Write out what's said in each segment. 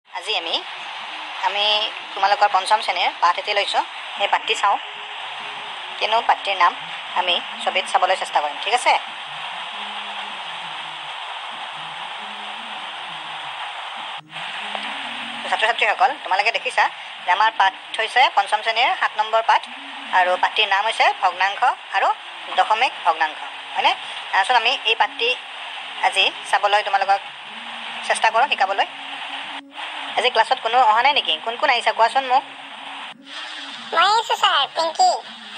আজি আমি তোমালোকৰ পঞ্চম শ্ৰেণীৰ পাঠ এটি লৈছোঁ। এই পাঠটি চাওঁ, কিনো পাঠটিৰ নাম আমি ছবিত চাবলৈ চেষ্টা কৰিম। ঠিক আছে? ছাত্ৰ ছাত্ৰীসকল, তোমালোকে দেখিছা যে আমাৰ পাঠ হৈছে পঞ্চম শ্ৰেণীৰ 7 নম্বৰ পাঠ, আৰু পাঠটিৰ নাম হৈছে ভগ্নাংশ আৰু দশমিক ভগ্নাংশ, হয়নে? তাৰপিছত আমি এই পাঠটি আজি চাবলৈ তোমালোকক চেষ্টা কৰোঁ, শিকাবলৈ। আজি ক্লাছত কোনো অহা নাই নেকি? কোন কোন আহিছা কোৱাচোন মোক। মই আহিছোঁ ছাৰ, পিংকি।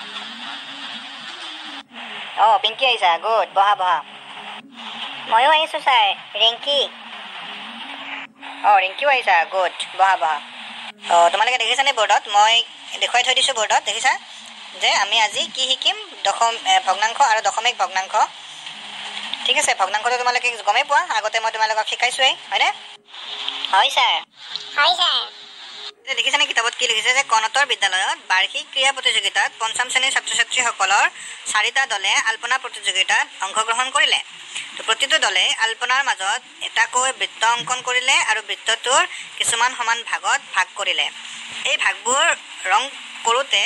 অঁ, পিংকি আহিছা, গুড, বহা বহা। ময়ো আহিছোঁ ছাৰ, ৰিংকি। অঁ, ৰিংকিও আহিছা, গুড, বহা বহা। অঁ, তোমালোকে দেখিছানে বৰ্ডত? মই দেখুৱাই থৈ দিছোঁ বৰ্ডত, দেখিছা যে আমি আজি কি শিকিম? ভগ্নাংশ আৰু দশমিক ভগ্নাংশ। ঠিক আছে, ভগ্নাংশটো তোমালোকে গমেই পোৱা, আগতে মই তোমালোকক শিকাইছোৱেই, হয়নে? হয় ছাৰ। হয় ছাৰ। দেখিছানে কিতাপত কি লিখিছে যে কণতৰ বিদ্যালয়ত বাৰ্ষিক ক্ৰীড়া প্ৰতিযোগিতাত পঞ্চম শ্ৰেণীৰ ছাত্ৰ ছাত্ৰীসকলৰ 4টা দলে আল্পনা প্ৰতিযোগিতাত অংশগ্ৰহণ কৰিলে। প্ৰতিটো দলে আল্পনাৰ মাজত এটাকৈ বৃত্ত অংকন কৰিলে আৰু বৃত্তটোৰ কিছুমান সমান ভাগত ভাগ কৰিলে। এই ভাগবোৰ ৰং কৰোঁতে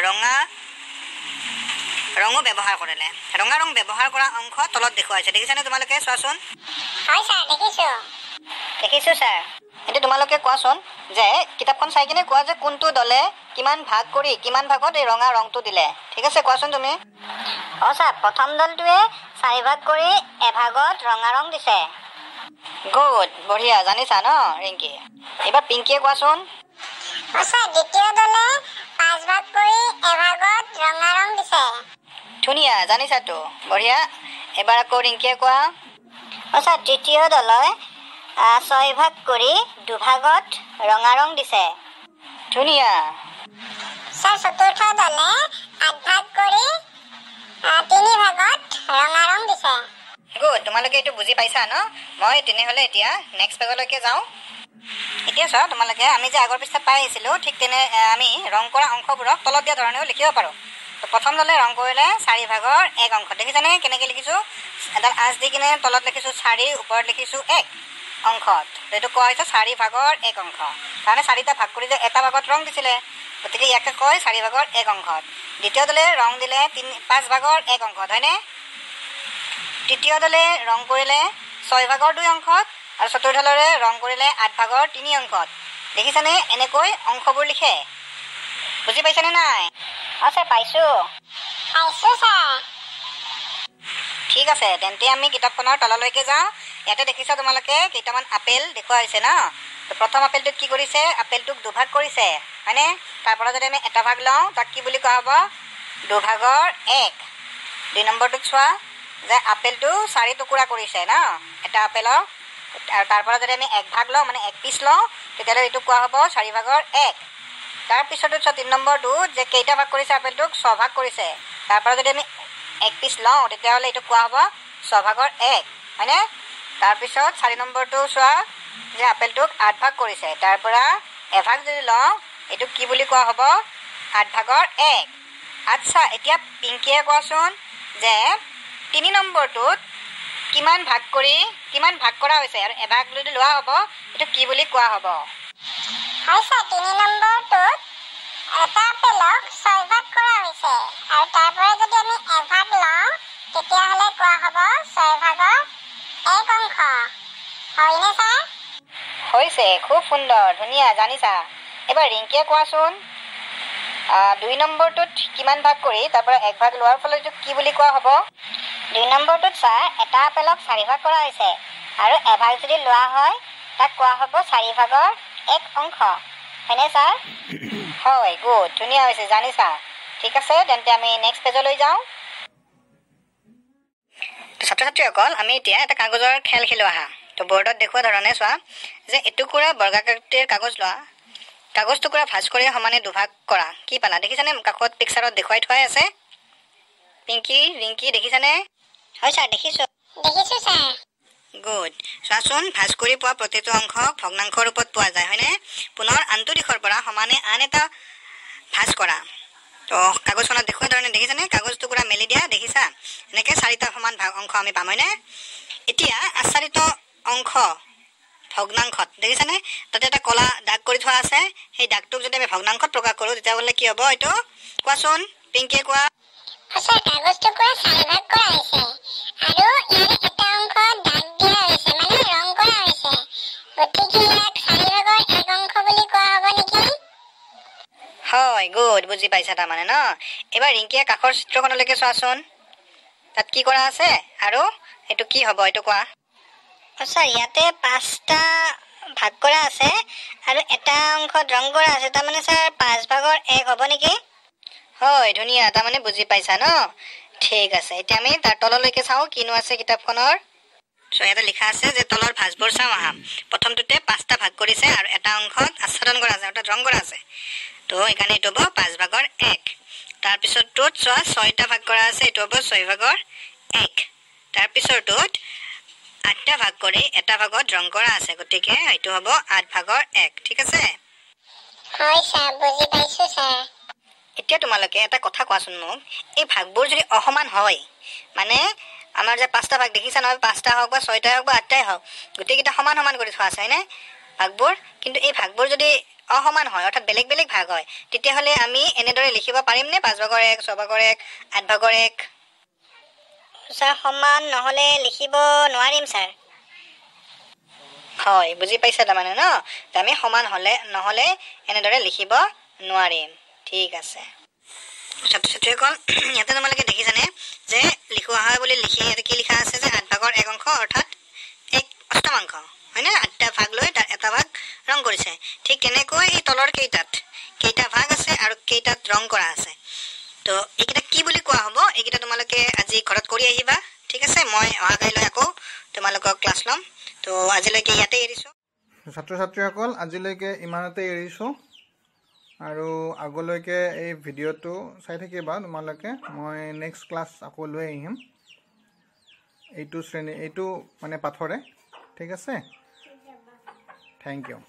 ৰঙো ব্যৱহাৰ কৰিলে। ৰঙা ৰং ব্যৱহাৰ কৰা অংশ তলত দেখুৱাইছে, দেখিছানে তোমালোকে? চোৱাচোন। হয় ছাৰ, দেখিছোঁ। দেখিছোঁ ছাৰ। এতিয়া তোমালোকে কোৱাচোন যে কিতাপখন চাই কিনে কোৱা যে কোনটো দলে কিমান ভাগ কৰি কিমান ভাগত এই ৰঙা ৰংটো দিলে। ঠিক আছে, কোৱাচোন তুমি। অঁ ছাৰ, প্ৰথম দলটোৱে 4 ভাগ কৰি এভাগত ৰঙা ৰং দিছে। গুড, বঢ়িয়া, জানিছা ন ৰিংকি? এইবাৰ পিংকিয়ে কোৱাচোন। অঁ ছাৰ, দ্বিতীয় দলে 5 ভাগ কৰি এভাগত ৰঙা ৰং দিছে। ধুনীয়া, জানিছাতো, বঢ়িয়া। এবাৰ আকৌ ৰিংকিয়ে কোৱা। অঁ ছাৰ, তৃতীয় দলে 6 ভাগ কৰি দুভাগত ৰঙা ৰং দিছে। ধুনীয়া। ছাৰ, চতুৰ্থ দলে 8 ভাগ কৰি 3 ভাগত ৰঙা ৰং দিছে। গুড, তোমালোকে এইটো বুজি পাইছা ন? মই তেনেহ'লে এতিয়া নেক্সট পেজলৈকে যাওঁ। এতিয়া চোৱা তোমালোকে, আমি যে আগৰ পৃষ্ঠাত পাই আহিছিলোঁ, ঠিক তেনে আমি ৰং কৰা অংশবোৰক তলত দিয়া ধৰণেও লিখিব পাৰোঁ। প্ৰথম দলে ৰং কৰিলে 4 ভাগৰ 1 অংশ। দেখিছানে কেনেকৈ লিখিছোঁ? এডাল আঁচ দি কিনে তলত লিখিছোঁ 4, ওপৰত লিখিছোঁ 1 অংশত। এইটো কোৱা হৈছে 4 ভাগৰ 1 অংশ। তাৰমানে 4টা ভাগ কৰি যে এটা ভাগত ৰং দিছিলে, গতিকে ইয়াকে কয় 4 ভাগৰ 1 অংশত। দ্বিতীয় দলে ৰং দিলে 5 ভাগৰ 1 অংশত, হয়নে? তৃতীয় দলে ৰং কৰিলে 6 ভাগৰ 2 অংশত, আৰু চতুৰ্থ দলে ৰং কৰিলে 8 ভাগৰ 3 অংশত। দেখিছানে এনেকৈ অংশবোৰ লিখে? বুজি পাইছানে নাই? অঁ ছাৰ, পাইছোঁ ছাৰ। ঠিক আছে, তেন্তে আমি কিতাপখনৰ তললৈকে যাওঁ। ইয়াতে দেখিছা তোমালোকে কেইটামান আপেল দেখুওৱা হৈছে ন? প্ৰথম আপেলটোত কি কৰিছে? আপেলটোক দুভাগ কৰিছে, হয়নে? তাৰ পৰা যদি আমি এটা ভাগ লওঁ, তাক কি বুলি কোৱা হ'ব? 2 ভাগৰ 1। 2 নম্বৰটোত চোৱা যে আপেলটো 4 টুকুৰা কৰিছে ন এটা আপেলক, আৰু তাৰ পৰা যদি আমি 1 ভাগ লওঁ, মানে 1 পিচ লওঁ, তেতিয়াহ'লে এইটো কোৱা হ'ব 4 ভাগৰ 1। তাৰপিছতো 3 নম্বৰটো যে কেইটা ভাগ কৰিছে আপেলটোক? 6 ভাগ কৰিছে। তাৰ পৰা যদি আমি 1 পিচ লওঁ, তেতিয়াহ'লে এইটো কোৱা হ'ব 6 ভাগৰ 1, হয়নে? তাৰপিছত 4 নম্বৰটো চোৱা যে আপেলটোক 8 ভাগ কৰিছে। তাৰ পৰা এভাগ যদি লওঁ, এইটোক কি বুলি কোৱা হ'ব? 8 ভাগৰ 1। আচ্ছা, এতিয়া পিংকিয়ে কোৱাচোন যে 3 নম্বৰটোত কিমান ভাগ কৰা হৈছে, আৰু এভাগ যদি লোৱা হ'ব, এইটো কি বুলি কোৱা হ'ব? হয় ছাৰ, 3 নম্বৰটোত এটা আপেলক 6 ভাগ কৰা হৈছে, আৰু তাৰ পৰা যদি আমি এভাগ লওঁ, তেতিয়াহ'লে কোৱা হ'ব 6 ভাগৰ 1 অংশ। হয়নে ছাৰ? হৈছে, খুব সুন্দৰ, ধুনীয়া, জানিছা। এবাৰ ৰিংকিয়ে কোৱাচোন, 2 নম্বৰটোত কিমান ভাগ কৰি তাৰ পৰা 1 ভাগ লোৱাৰ ফলত এইটো কি বুলি কোৱা হ'ব? 2 নম্বৰটোত ছাৰ এটা আপেলক 4 ভাগ কৰা হৈছে, আৰু এভাগ যদি লোৱা হয়, তাক কোৱা হ'ব 4 ভাগৰ 1 অংশ। হয়নে ছাৰ? হয়, গুড, ধুনীয়া হৈছে, জানিছা। ঠিক আছে, তেন্তে আমি নেক্সট পেজলৈ যাওঁ। ছাত্ৰ ছাত্ৰীসকল, আমি এতিয়া এটা কাগজৰ খেল খেলো আহা। তো বৰ্ডত দেখুওৱা ধৰণে চোৱা যে এটুকুৰা বৰ্গাকৃতিৰ কাগজ লোৱা, কাগজ টুকুৰা ভাঁজ কৰি সমানে দুভাগ কৰা। কি পালা? দেখিছানে? কাষত পিকচাৰত দেখুৱাই থোৱাই আছে। পিংকি, ৰিংকি, দেখিছানে? হয় ছাৰ, দেখিছোঁ ছাৰ। গুড, চোৱাচোন, ভাঁজ কৰি পোৱা প্ৰতিটো অংশ ভগ্নাংশৰ ৰূপত পোৱা যায়, হয়নে? পুনৰ আনটো দিশৰ পৰা সমানে আন এটা ভাঁজ কৰা। তো কাগজখনত দেখুওৱা ধৰণে দেখিছানে? কাগজ টুকুৰা মেলি দিয়া, দেখিছা? এনেকৈ 4টা সমান অংশ আমি পাম, হয়নে? এতিয়া আচ্ছাদিত অংশ ভগ্নাংশত দেখিছানে তাতে এটা কলা দাগ কৰি থোৱা আছে সেই দাগটোক যদি আমি ভগ্নাংশত প্ৰকাশ কৰোঁ তেতিয়াহ'লে কি হ'ব এইটো কোৱাচোন পিংকিয়ে কোৱা আচ্ছা কাগজটো পুৰা 4 ভাগ কৰা হৈছে আৰু ইয়াৰ এটা অংশ দাগ দিয়া হৈছে মানে ৰং কৰা হৈছে গতিকে ইয়াক 4 ভাগৰ 1 অংশ বুলি কোৱা হ'ব নেকি হয় গুড বুজি পাইছা তাৰমানে ন এবাৰ ৰিংকিয়ে কাষৰ চিত্ৰখনলৈকে চোৱাচোন তাত কি কৰা আছে আৰু এইটো কি হ'ব এইটো কোৱা আচ্ছা ইয়াতে 5টা ভাগ কৰা আছে আৰু এটা অংশত ৰং কৰা আছে তাৰমানে স্যাৰ 5 ভাগৰ 1 হ'ব নেকি হয় ধুনীয়া তাৰমানে বুজি পাইছা ন ঠিক আছে এতিয়া আমি তাৰ তললৈকে চাওঁ কিনো আছে কিতাপখনৰ সো ইয়াতে লিখা আছে যে তলৰ ভাঁজবোৰ চাওঁ আহা প্ৰথমটোতে 5টা ভাগ কৰিছে আৰু এটা অংশত আচ্ছাদন কৰা আছে অৰ্থাৎ ৰং কৰা আছে তো এখানে এইটো হ'ব 5 ভাগৰ 1 তাৰ পিছৰটোত চোৱা 6টা ভাগ কৰা আছে এইটো হ'ব 6 ভাগৰ 1 তাৰ পিছৰটোত 8টা ভাগ কৰি এটা ভাগত ৰং কৰা আছে গতিকে এইটো হ'ব 8 ভাগৰ 1 ঠিক আছে হয় স্যাৰ বুজি পাইছো স্যাৰ এতিয়া তোমালোকে এটা কথা কোৱাচোন মোক এই ভাগবোৰ যদি অসমান হয় মানে আমাৰ যে 5টা ভাগ দেখিছা নহয় 5টা হওক বা 6টা হওক বা 8টাই হওক গোটেইকেইটা সমান সমান কৰি থোৱা আছে হয়নে ভাগবোৰ কিন্তু এই ভাগবোৰ যদি অসমান হয় অৰ্থাৎ বেলেগ বেলেগ ভাগ হয় তেতিয়াহ'লে আমি এনেদৰে লিখিব পাৰিমনে 5 ভাগৰ 1 6 ভাগৰ 1 8 ভাগৰ 1 স্যাৰ সমান নহ'লে লিখিব নোৱাৰিম স্যাৰ হয় বুজি পাইছা তাৰমানে ন আমি সমান হ'লে নহ'লে এনেদৰে লিখিব নোৱাৰিম ঠিক আছে ছাত্ৰ-ছাত্ৰীসকল ইয়াতে তোমালোকে দেখিছানে যে লিখোৱা হয় বুলি লিখি ইয়াতে কি লিখা আছে যে 8 ভাগৰ 1 অংশ অৰ্থাৎ 1 অষ্টমাংশ হয়নে 8টা ভাগ লৈ তাৰ এটা ভাগ ৰং কৰিছে ঠিক তেনেকৈ এই তলৰ কেইটা ভাগ আছে আৰু কেইটাত ৰং কৰা আছে তো এইকেইটা কি বুলি কোৱা হ'ব এইকেইটা তোমালোকে আজি ঘৰত কৰি আহিবা ঠিক আছে মই অহাকাইলৈ আকৌ তোমালোকক ক্লাছ ল'ম তো আজিলৈকে ইয়াতে এৰিছোঁ ছাত্ৰ-ছাত্ৰীসকল আজিলৈকে ইমানতে এৰিছোঁ আৰু আগলৈকে এই ভিডিঅ'টো চাই থাকিবা তোমালোকে মই নেক্সট ক্লাছ আকৌ লৈ আহিম এইটো মানে পাঠৰে ঠিক আছে থেংক ইউ